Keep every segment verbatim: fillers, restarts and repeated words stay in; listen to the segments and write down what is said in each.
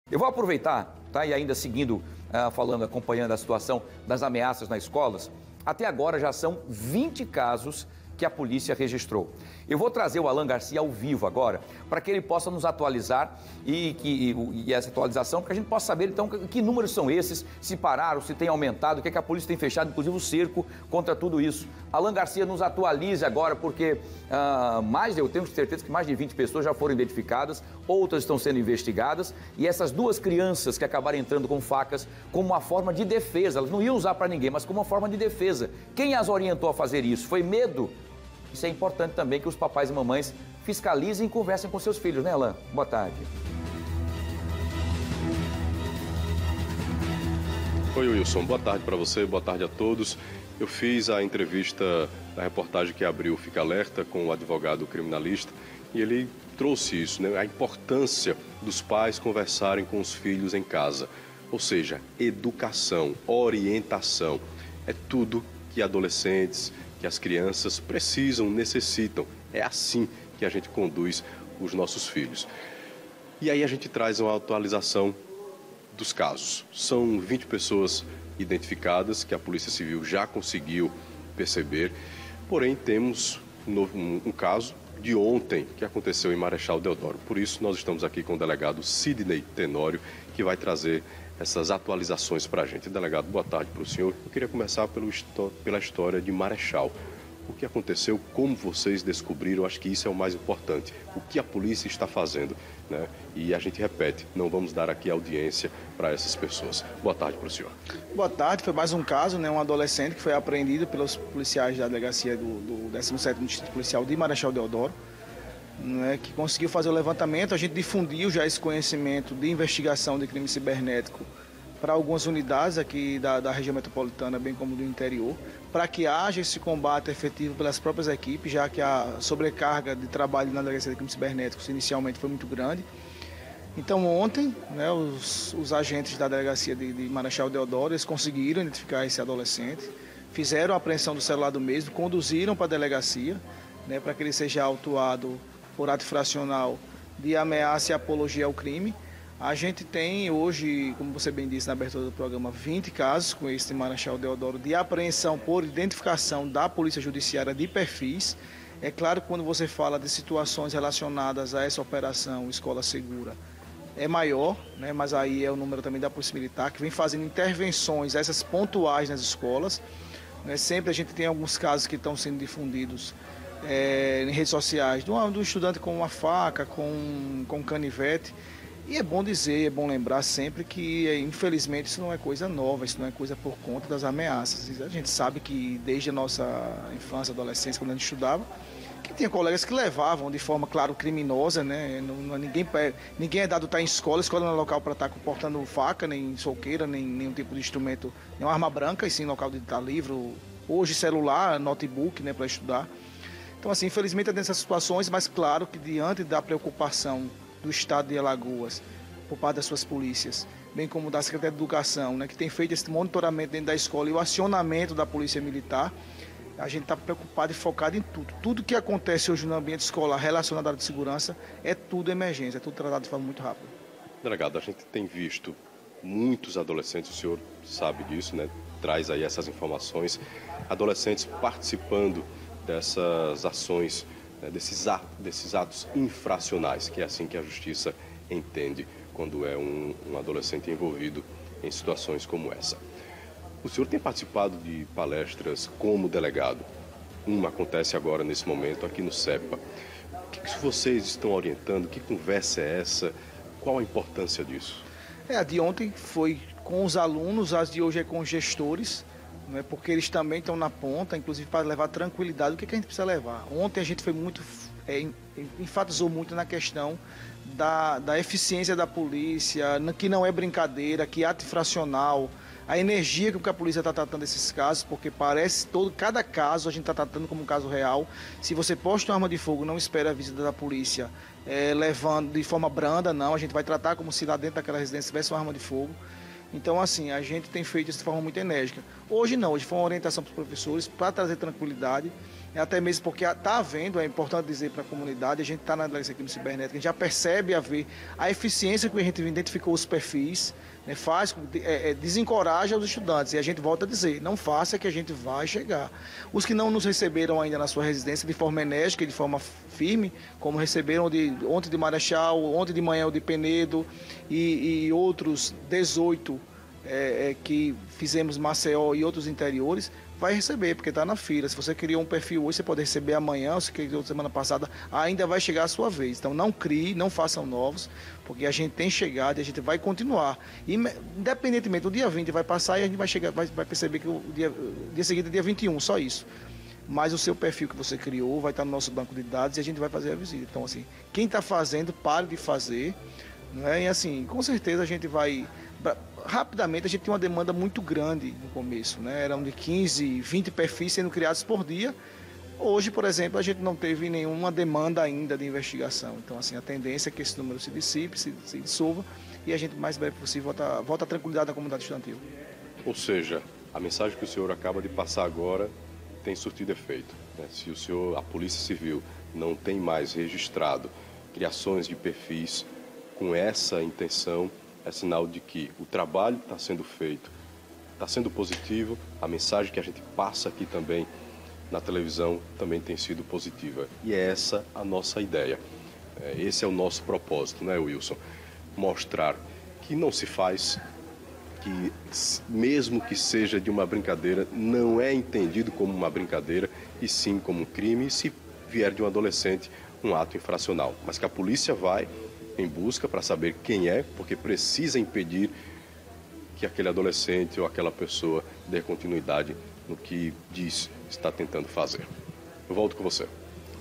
Eu vou aproveitar, tá? E ainda seguindo, uh, falando, acompanhando a situação das ameaças nas escolas, até agora já são vinte casos que a polícia registrou. Eu vou trazer o Alan Garcia ao vivo agora, para que ele possa nos atualizar e, que, e, e essa atualização, para que a gente possa saber, então, que, que números são esses, se pararam, se tem aumentado, o que, é que a polícia tem fechado, inclusive o cerco contra tudo isso. Alan Garcia, nos atualize agora, porque uh, mais, eu tenho certeza que mais de vinte pessoas já foram identificadas, outras estão sendo investigadas, e essas duas crianças que acabaram entrando com facas como uma forma de defesa, elas não iam usar para ninguém, mas como uma forma de defesa. Quem as orientou a fazer isso? Foi medo? Isso é importante também que os papais e mamães fiscalizem e conversem com seus filhos, né, Alan? Boa tarde. Oi, Wilson. Boa tarde para você, boa tarde a todos. Eu fiz a entrevista da reportagem que abriu Fica Alerta com o advogado criminalista e ele trouxe isso, né? A importância dos pais conversarem com os filhos em casa. Ou seja, educação, orientação. É tudo que adolescentes, que as crianças precisam, necessitam. É assim que a gente conduz os nossos filhos. E aí a gente traz uma atualização dos casos. São vinte pessoas identificadas que a Polícia Civil já conseguiu perceber. Porém, temos um, novo, um, um caso de ontem que aconteceu em Marechal Deodoro. Por isso, nós estamos aqui com o delegado Sidney Tenório, que vai trazer essas atualizações para a gente. Delegado, boa tarde para o senhor. Eu queria começar pelo, pela história de Marechal. O que aconteceu, como vocês descobriram, acho que isso é o mais importante. O que a polícia está fazendo, né? E a gente repete, não vamos dar aqui audiência para essas pessoas. Boa tarde para o senhor. Boa tarde, foi mais um caso, né? Um adolescente que foi apreendido pelos policiais da delegacia do, do décimo sétimo Distrito Policial de Marechal Deodoro, né, que conseguiu fazer o levantamento. A gente difundiu já esse conhecimento de investigação de crime cibernético para algumas unidades aqui da, da região metropolitana, bem como do interior, para que haja esse combate efetivo pelas próprias equipes, já que a sobrecarga de trabalho na delegacia de crimes cibernéticos inicialmente foi muito grande. Então ontem, né, os, os agentes da delegacia de, de Marechal Deodoro, eles conseguiram identificar esse adolescente, fizeram a apreensão do celular do mesmo, conduziram para a delegacia, né, para que ele seja autuado por ato infracional de ameaça e apologia ao crime. A gente tem hoje, como você bem disse na abertura do programa, vinte casos com esse Marechal Deodoro de apreensão por identificação da Polícia Judiciária de perfis. É claro que quando você fala de situações relacionadas a essa operação Escola Segura, é maior, né? Mas aí é o número também da Polícia Militar, que vem fazendo intervenções, essas pontuais nas escolas. Né? Sempre a gente tem alguns casos que estão sendo difundidos É, em redes sociais, de um, de um estudante com uma faca, com, com um canivete. E é bom dizer, é bom lembrar sempre que, infelizmente, isso não é coisa nova, isso não é coisa por conta das ameaças. A gente sabe que desde a nossa infância, adolescência, quando a gente estudava, que tinha colegas que levavam de forma, claro, criminosa, né? Não, não, ninguém, ninguém é dado estar em escola, escola não é local para estar portando faca, nem soqueira, nem nenhum tipo de instrumento, nem uma arma branca, e sim local de estar livro, hoje celular, notebook, né, para estudar. Então, assim, infelizmente é dessas situações, mas claro que diante da preocupação do Estado de Alagoas, por parte das suas polícias, bem como da Secretaria de Educação, né, que tem feito esse monitoramento dentro da escola e o acionamento da Polícia Militar, a gente está preocupado e focado em tudo. Tudo que acontece hoje no ambiente escolar relacionado à área de segurança é tudo emergência, é tudo tratado de forma muito rápida. Delegado, a gente tem visto muitos adolescentes, o senhor sabe disso, né? Traz aí essas informações, adolescentes participando dessas ações, né, desses, atos, desses atos infracionais, que é assim que a justiça entende quando é um, um adolescente envolvido em situações como essa. O senhor tem participado de palestras como delegado. Uma acontece agora, nesse momento, aqui no CEPA. O que, que vocês estão orientando? Que conversa é essa? Qual a importância disso? É, a de ontem foi com os alunos, as de hoje é com os gestores, né, porque eles também estão na ponta, inclusive para levar tranquilidade. O que, que a gente precisa levar? Ontem a gente foi muito, é, enfatizou muito na questão da, da eficiência da polícia, que não é brincadeira, que é ato infracional, a energia com que a polícia está tratando esses casos, porque parece todo, cada caso a gente está tratando como um caso real. Se você posta uma arma de fogo, não espera a visita da polícia é, levando de forma branda, não. A gente vai tratar como se lá dentro daquela residência tivesse uma arma de fogo. Então, assim, a gente tem feito isso de forma muito enérgica. Hoje não, hoje foi uma orientação para os professores para trazer tranquilidade. até mesmo porque está havendo, é importante dizer para a comunidade, a gente está na delegacia aqui no cibernético, a gente já percebe a ver a eficiência que a gente identificou os perfis, né, faz, é, é, desencoraja os estudantes, e a gente volta a dizer, não faça que a gente vai chegar. Os que não nos receberam ainda na sua residência de forma enérgica e de forma firme, como receberam de, ontem de Marechal, ontem de manhã o de Penedo e, e outros dezoito é, é, que fizemos Maceió e outros interiores, vai receber, porque está na fila. Se você criou um perfil hoje, você pode receber amanhã, ou se criou semana passada, ainda vai chegar a sua vez. Então não crie, não façam novos, porque a gente tem chegado e a gente vai continuar. E, independentemente, o dia vinte vai passar e a gente vai, chegar, vai, vai perceber que o dia, o dia seguinte é dia vinte e um, só isso. Mas o seu perfil que você criou vai estar no nosso banco de dados e a gente vai fazer a visita. Então, assim, quem está fazendo, pare de fazer. Não é? E assim, com certeza a gente vai... Rapidamente, a gente tinha uma demanda muito grande no começo, né? Eram de quinze, vinte perfis sendo criados por dia. Hoje, por exemplo, a gente não teve nenhuma demanda ainda de investigação. Então, assim, a tendência é que esse número se dissipe, se, se dissolva e a gente, o mais breve possível, volta, volta a tranquilidade na comunidade estudantil. Ou seja, a mensagem que o senhor acaba de passar agora tem surtido efeito, né? Se o senhor, a Polícia Civil, não tem mais registrado criações de perfis com essa intenção, é sinal de que o trabalho está sendo feito, está sendo positivo, a mensagem que a gente passa aqui também na televisão também tem sido positiva. E é essa a nossa ideia. Esse é o nosso propósito, né, Wilson? Mostrar que não se faz, que mesmo que seja de uma brincadeira, não é entendido como uma brincadeira, e sim como um crime, e se vier de um adolescente, um ato infracional. Mas que a polícia vai em busca para saber quem é, porque precisa impedir que aquele adolescente ou aquela pessoa dê continuidade no que diz está tentando fazer. Eu volto com você.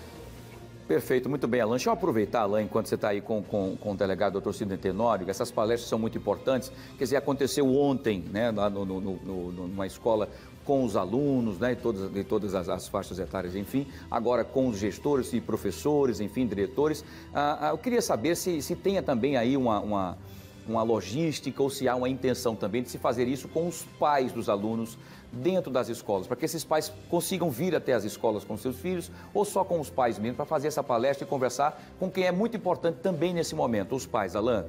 Perfeito, muito bem, Alan. Deixa eu aproveitar, Alan, enquanto você está aí com, com, com o delegado doutor Sidney Tenório, essas palestras são muito importantes. Quer dizer, aconteceu ontem, né, lá no, no, no, numa escola com os alunos, né, de todas, de todas as, as faixas etárias, enfim, agora com os gestores e professores, enfim, diretores. Ah, eu queria saber se, se tenha também aí uma, uma, uma logística ou se há uma intenção também de se fazer isso com os pais dos alunos dentro das escolas, para que esses pais consigam vir até as escolas com seus filhos ou só com os pais mesmo, para fazer essa palestra e conversar com quem é muito importante também nesse momento, os pais. Alan?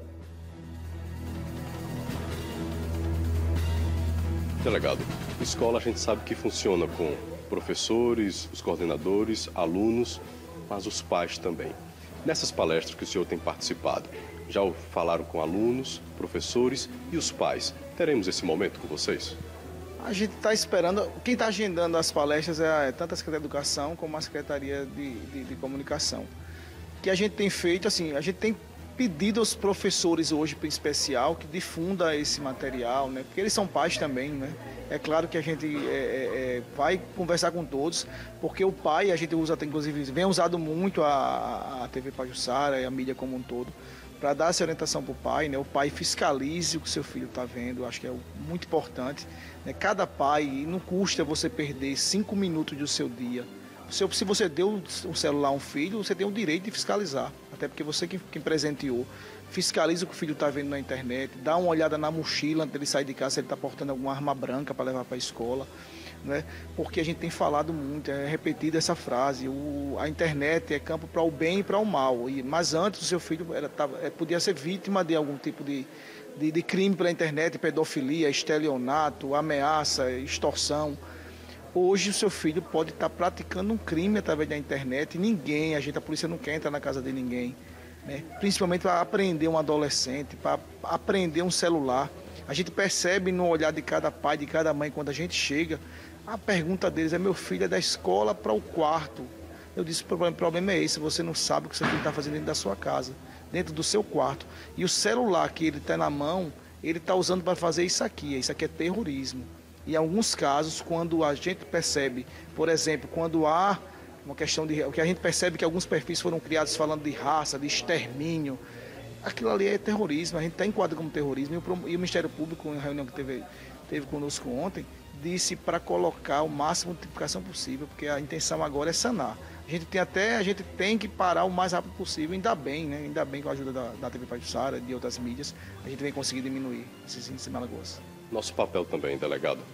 Delegado, escola a gente sabe que funciona com professores, os coordenadores, alunos, mas os pais também. Nessas palestras que o senhor tem participado, já falaram com alunos, professores e os pais. Teremos esse momento com vocês? A gente está esperando, quem está agendando as palestras é tanto a Secretaria de Educação como a Secretaria de, de, de Comunicação. O que a gente tem feito, assim, a gente tem pedido aos professores hoje, em especial, que difunda esse material, né? Porque eles são pais também, né? É claro que a gente é, é, vai conversar com todos, porque o pai, a gente usa, inclusive, vem usado muito a, a T V Pajuçara e a mídia como um todo, para dar essa orientação para o pai, né? O pai fiscalize o que seu filho está vendo, acho que é muito importante. Né? Cada pai, não custa você perder cinco minutos do seu dia. Se você deu um celular a um filho, você tem o direito de fiscalizar, até porque você quem, quem presenteou. Fiscaliza o que o filho está vendo na internet, dá uma olhada na mochila antes de ele sair de casa, se ele está portando alguma arma branca para levar para a escola. Né? Porque a gente tem falado muito, é repetida essa frase, o, a internet é campo para o bem e para o mal. E, mas antes o seu filho era, tava, podia ser vítima de algum tipo de, de, de crime pela internet, pedofilia, estelionato, ameaça, extorsão. Hoje o seu filho pode estar praticando um crime através da internet e ninguém, a gente, a polícia não quer entrar na casa de ninguém. Né? Principalmente para aprender um adolescente, para aprender um celular. A gente percebe no olhar de cada pai, de cada mãe, quando a gente chega, a pergunta deles é: meu filho é da escola para o quarto. Eu disse: o problema é esse, você não sabe o que seu filho está fazendo dentro da sua casa, dentro do seu quarto. E o celular que ele está na mão, ele está usando para fazer isso aqui, isso aqui é terrorismo. E em alguns casos, quando a gente percebe, por exemplo, quando há uma questão de... o que a gente percebe que alguns perfis foram criados falando de raça, de extermínio, aquilo ali é terrorismo, a gente está enquadrado como terrorismo. E o, e o Ministério Público, em reunião que teve, teve conosco ontem, disse para colocar o máximo de tipificação possível, porque a intenção agora é sanar. A gente tem até, a gente tem que parar o mais rápido possível, ainda bem, né? Ainda bem com a ajuda da, da T V Pajuçara e de outras mídias, a gente vem conseguir diminuir esses índices em Alagoas. Nosso papel também, delegado.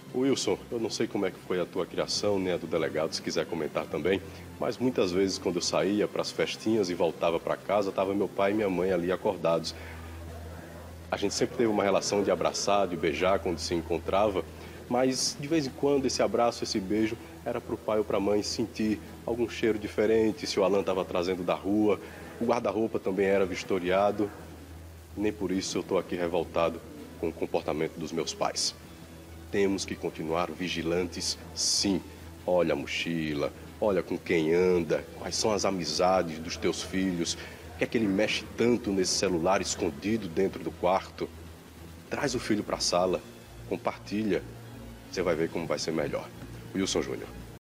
Wilson, eu não sei como é que foi a tua criação, nem a do delegado, se quiser comentar também, mas muitas vezes quando eu saía para as festinhas e voltava para casa, estava meu pai e minha mãe ali acordados. A gente sempre teve uma relação de abraçar, de beijar quando se encontrava, mas de vez em quando esse abraço, esse beijo era para o pai ou para a mãe sentir algum cheiro diferente, se o Alan estava trazendo da rua, o guarda-roupa também era vistoriado. Nem por isso eu estou aqui revoltado com o comportamento dos meus pais. Temos que continuar vigilantes, sim. Olha a mochila, olha com quem anda, quais são as amizades dos teus filhos, por que é que ele mexe tanto nesse celular escondido dentro do quarto? Traz o filho para a sala, compartilha, você vai ver como vai ser melhor. Wilson Júnior.